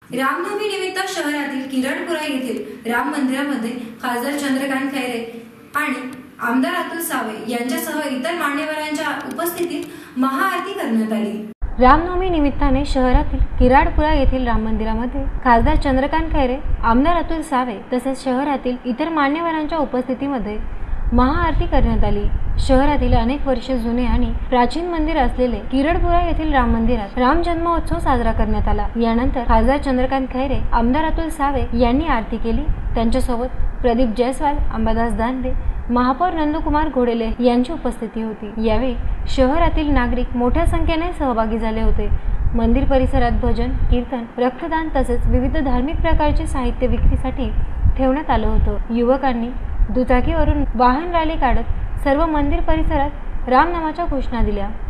रामनवमी निमित्त शहरातील किरणपुरा येथील राम मंदिरामध्ये खासदार चंद्रकांत खैरे आणि आमदार अतुल सावे यांच्यासह इतर मान्यवरांच्या उपस्थितीत महाआरती करण्यात आली। रामनवमी निमित्ताने शहरातील किराडपुरा येथील राम मंदिरामध्ये खासदार चंद्रकांत खैरे, आमदार अतुल सावे तसेच शहरातील इतर मान्यवरांच्या उपस्थितीमध्ये महाआरती करण्यात आली। शहरातील अनेक वर्षे जुने आणि प्राचीन मंदिर असलेले किराडपुरा येथील राम मंदिरात राम जन्मोत्सव साजरा करण्यात आला। यानंतर खासदार चंद्रकांत खैरे, आमदार अतुल सावे यांनी आरती केली। त्यांच्यासोबत प्रदीप जयस्वाल, अंबादास दानवे, महापौर नंदकुमार घोडेले यांची उपस्थिती होती। यावेळी शहरातील नागरिक मोठ्या संख्येने सहभागी झाले होते। मंदिर परिसरात भजन, कीर्तन, रक्तदान तसेच विविध धार्मिक प्रकारचे साहित्य विक्रीसाठी ठेवण्यात आलं होतं। युवकांनी दुचाकीवरून वाहन रॅली काढत सर्व मंदिर परिसरात रामनामाच्या घोषणा दिल्या।